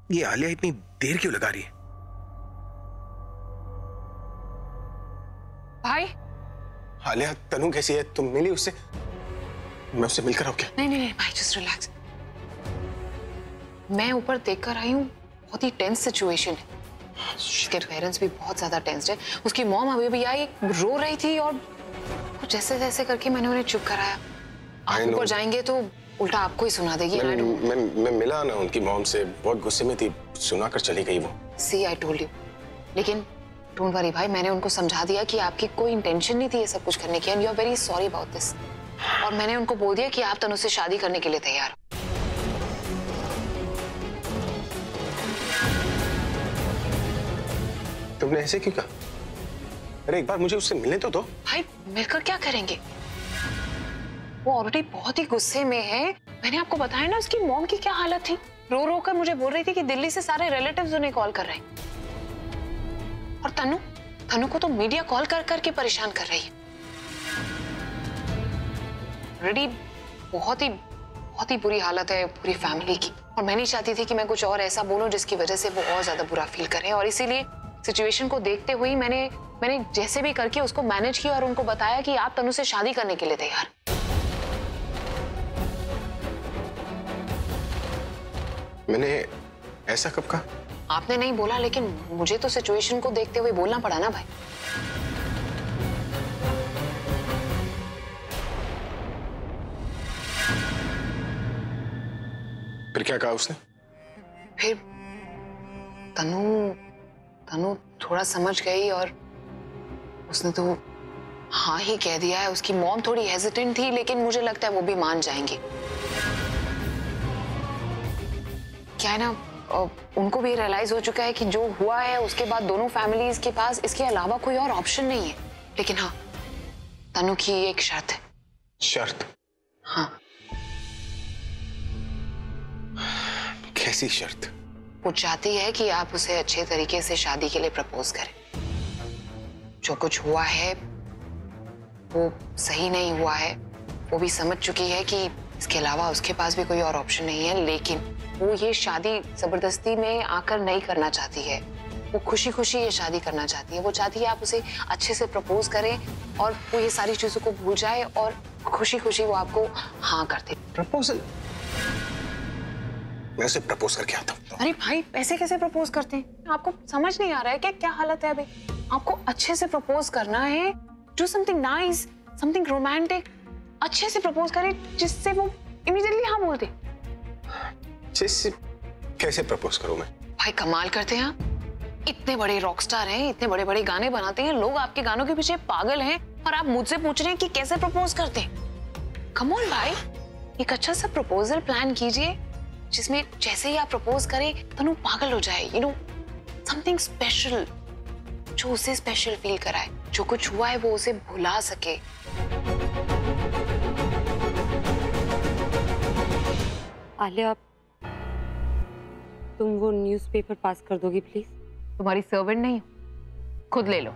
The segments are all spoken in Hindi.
ये आलिया इतनी देर क्यों लगा रही है? भाई आलिया, तनु कैसी है? तुम मिली उससे? मैं उससे मिलकर आऊं क्या? नहीं भाई, जस्ट रिलैक्स। मैं ऊपर देखकर आई हूँ, बहुत ही टेंस सिचुएशन है। उसके पेरेंट्स भी बहुत ज्यादा टेंस्ड है। उसकी मॉम अभी भी आई, रो रही थी और कुछ ऐसे जैसे करके मैंने उन्हें चुप कराया। आप ऊपर जाएंगे तो उल्टा आपको ही सुना देगी। मैं मिला ना उनकी मॉम से, बहुत गुस्से में थी, सुना कर चली गई वो। See I told you. लेकिन डोंट वरी भाई, मैंने उनको समझा दिया कि आपकी कोई इंटेंशन नहीं थी ये सब कुछ करने की, and you are very sorry about this. और मैंने उनको बोल दिया कि आप तनु से शादी करने के लिए तैयार हो। तुमने ऐसे क्यों कहा? अरे एक बार मुझे उससे मिलने तो दो। भाई मिलकर क्या करेंगे? वो ऑलरेडी बहुत ही गुस्से में है। मैंने आपको बताया ना उसकी मॉम की क्या हालत थी। रो रो कर मुझे बोल रही थी कि दिल्ली से सारे रिलेटिव्स उन्हें कॉल कर रहे हैं। और तनु को तो मीडिया कॉल कर करके परेशान कर रही है। ऑलरेडी बहुत ही बुरी हालत है पूरी फैमिली की। और मैं नहीं चाहती थी कि मैं कुछ और ऐसा बोलूं जिसकी वजह से वो और ज्यादा बुरा फील करें। और इसीलिए सिचुएशन को देखते हुए मैंने जैसे भी करके उसको मैनेज किया और उनको बताया कि आप तनु से शादी करने के लिए तैयार। मैंने ऐसा कब कहा? आपने नहीं बोला, लेकिन मुझे तो सिचुएशन को देखते हुए बोलना पड़ा ना भाई। फिर क्या कहा उसने? फिर तनु थोड़ा समझ गई और उसने तो हाँ ही कह दिया है। उसकी मॉम थोड़ी हेजिटेंट थी, लेकिन मुझे लगता है वो भी मान जाएंगी। क्या है ना, उनको भी रियलाइज हो चुका है कि जो हुआ है उसके बाद दोनों फैमिलीज के पास इसके अलावा कोई और ऑप्शन नहीं है। लेकिन हाँ, तनु की एक शर्त है। शर्त? हाँ। कैसी शर्त? वो चाहती है कि आप उसे अच्छे तरीके से शादी के लिए प्रपोज करें। जो कुछ हुआ है वो सही नहीं हुआ है, वो भी समझ चुकी है कि इसके अलावा उसके पास भी कोई और ऑप्शन नहीं है। लेकिन वो ये शादी जबरदस्ती में आकर नहीं करना चाहती है। वो खुशी खुशी ये शादी करना चाहती है। वो चाहती है आप उसे अच्छे से प्रपोज करें और वो ये सारी चीजों को भूल जाए और खुशी खुशी वो आपको हाँ कर दे। प्रपोजल? मैं उसे प्रपोज करके आता हूँ। अरे भाई, ऐसे कैसे प्रपोज करते हैं? आपको समझ नहीं आ रहा है क्या हालत है अभी? आपको अच्छे से प्रपोज करना है। Do something nice, something romantic. अच्छे से प्रपोज करें जिससे वो इमीडिएटली हाँ बोल दे। कैसे प्रपोज करूं मैं? भाई कमाल करते हैं आप। इतने बड़े रॉकस्टार हैं, इतने बड़े बड़े गाने बनाते हैं, लोग आपके गानों के पीछे पागल हैं और आप मुझसे पूछ रहे हैं कि कैसे प्रपोज करते हैं। कम ऑन भाई, एक अच्छा सा प्रपोजल प्लान कीजिए जिसमें जैसे ही आप प्रपोज करें तनु पागल हो जाए। यू नो, समथिंग स्पेशल जो उसे स्पेशल फील कराए। जो कुछ हुआ है वो उसे भुला सके। आलिया, तुम वो न्यूज़पेपर पास कर दोगी प्लीज? तुम्हारी सर्वेंट नहीं, खुद ले लो।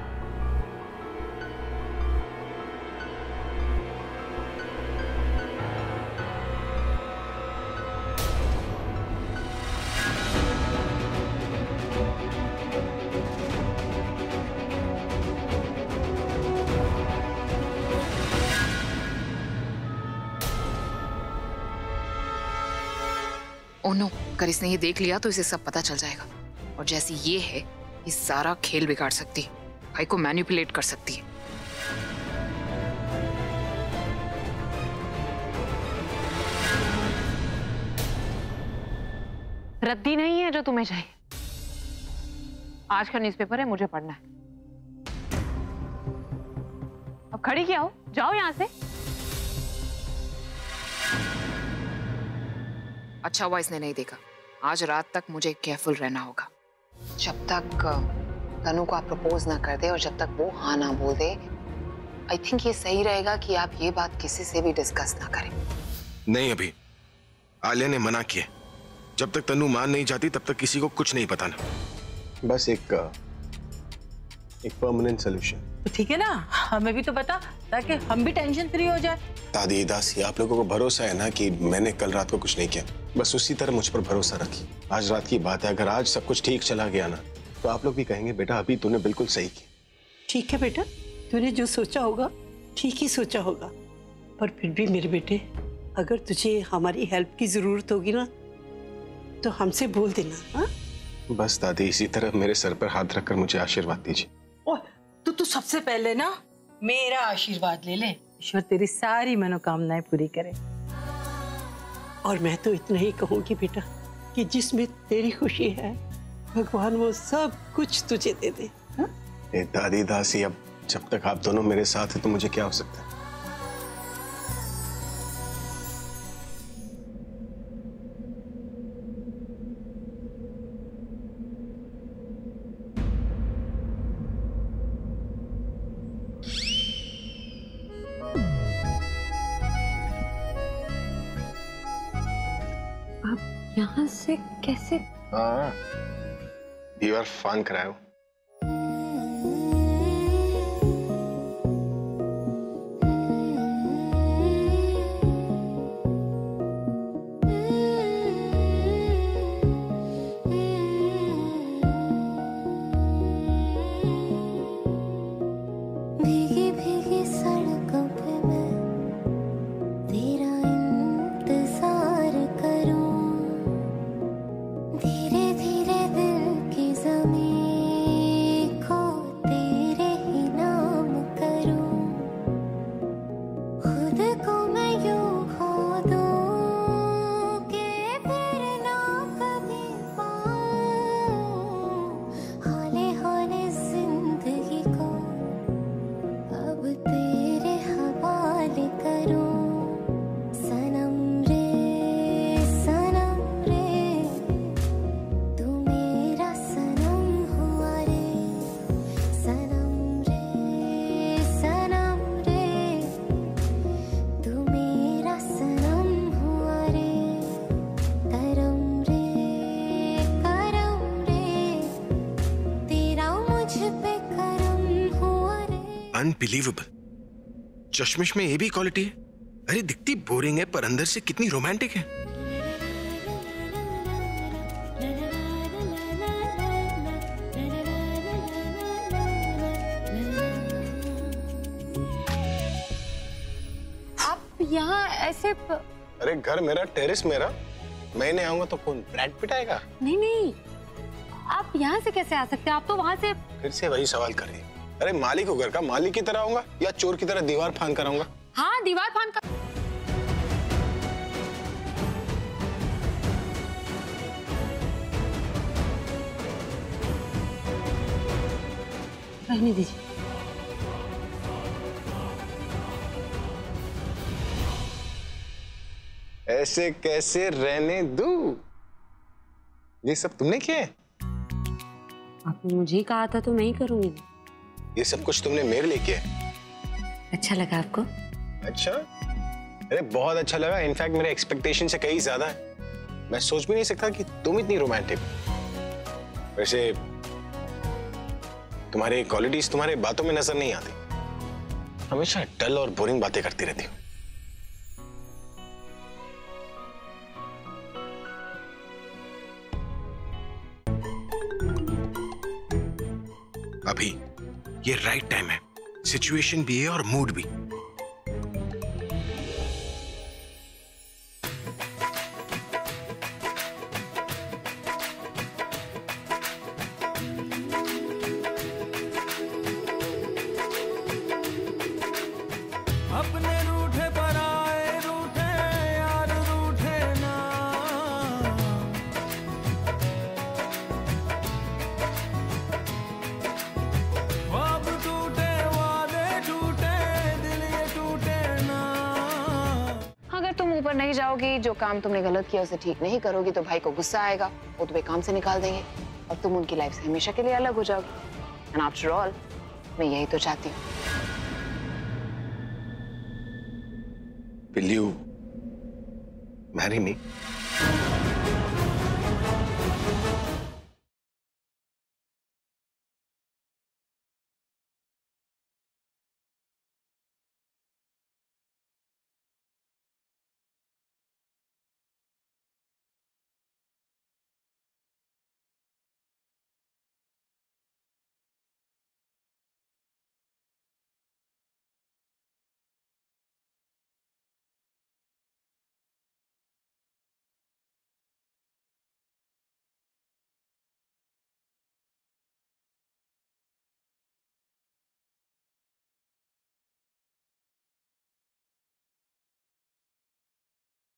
ओह नो, अगर इसने ये देख लिया तो इसे सब पता चल जाएगा। और जैसी ये है, ये सारा खेल बिगाड़ सकती है, भाई को मैनिपुलेट कर सकती है। रद्दी नहीं है जो तुम्हें चाहिए। आज का न्यूज़पेपर है, मुझे पढ़ना है। अब खड़ी क्या हो, जाओ यहां से। अच्छा हुआ इसने नहीं देखा। आज रात तक मुझे केयरफुल रहना होगा। जब तक तनु को आप प्रपोज ना कर दे और जब तक वो हाँ ना बोल दे, आई थिंक ये सही रहेगा कि आप ये बात किसी से भी डिस्कस ना करें। नहीं, अभी आलिया ने मना किया। जब तक तनु मान नहीं जाती तब तक किसी को कुछ नहीं बताना। बस एक एक परमानेंट सोल्यूशन। तो ठीक है ना, हमें भी तो बता, ताकि हम भी टेंशन फ्री हो जाए। दादी दासी, आप लोगों को भरोसा है ना कि मैंने कल रात को कुछ नहीं किया, बस उसी तरह मुझ पर भरोसा रखिए। आज रात की बात है, अगर आज सब कुछ ठीक चला गया ना तो आप लोग भी कहेंगे बेटा अभी तूने बिल्कुल सही किया। ठीक है बेटा, तूने जो सोचा होगा ठीक ही सोचा होगा, पर फिर भी मेरे बेटे, अगर तुझे हमारी हेल्प की जरूरत होगी ना तो हमसे बोल देना। हाँ, बस दादी इसी तरह मेरे सर पर हाथ रखकर मुझे आशीर्वाद दीजिए। तू सबसे पहले ना मेरा आशीर्वाद ले ले। ईश्वर तेरी सारी मनोकामनाएं पूरी करे। और मैं तो इतना ही कहूंगी बेटा कि जिसमें तेरी खुशी है भगवान वो सब कुछ तुझे दे दे। हाँ? दादी दासी, अब जब तक आप दोनों मेरे साथ हैं तो मुझे क्या हो सकता है। यहाँ से कैसे? हाँ, दीवार फान करायो। भीगी भीगी सड़कों पे मैं तेरा इंतजार करूं, धीरे धीरे दिल की ज़मीं को तेरे ही नाम करूं, खुद को मैं यूं खो दूं कि फिर ना कभी पाऊं, हौले हौले जिंदगी को अब तेरे हवाले करूं। सनम रे तू मेरा सनम हुआ रे, सनम रे तू मेरा सनम हुआ रे, करम रे तेरा मुझ पे करम हुआ रे। अनबिलीवेबल, चश्मिश में ये भी क्वालिटी है। अरे दिखती बोरिंग है पर अंदर से कितनी रोमांटिक है। आप यहाँ ऐसे अरे घर मेरा, टेरेस मेरा, मैं नहीं आऊंगा तो कौन, ब्रैड पिट आएगा? नहीं नहीं, आप यहाँ से कैसे आ सकते हैं? आप तो वहाँ से। फिर से वही सवाल कर रही है। अरे मालिक हो घर का, मालिक की तरह आऊंगा या चोर की तरह दीवार फान कर आऊंगा? हाँ, दीवार फान का। रहने दीजिए। ऐसे कैसे रहने दूं? ये सब तुमने किया है? आपने मुझे ही कहा था तो मैं ही करूंगी। ये सब कुछ तुमने मेरे लिए किया है? अच्छा लगा आपको? अच्छा, अरे बहुत अच्छा लगा। इनफैक्ट मेरे एक्सपेक्टेशन से कहीं ज्यादा है। मैं सोच भी नहीं सकता कि तुम इतनी रोमांटिक। वैसे तुम्हारी क्वालिटीज तुम्हारे बातों में नजर नहीं आती, हमेशा डल और बोरिंग बातें करती रहती हो। अभी ये राइट टाइम है, सिचुएशन भी है और मूड भी। अपने रूठे पर आए रूठे यार रूठे ना, ख्वाब टूटे वादे टूटे दिल ये टूटे ना। अगर तुम ऊपर नहीं जाओगी, जो काम तुमने गलत किया उसे ठीक नहीं करोगी तो भाई को गुस्सा आएगा, वो तुम्हें काम से निकाल देंगे और तुम उनकी लाइफ से हमेशा के लिए अलग हो जाओगी। एंड आफ्टर ऑल मैं यही तो चाहती हूँ। Will you marry me?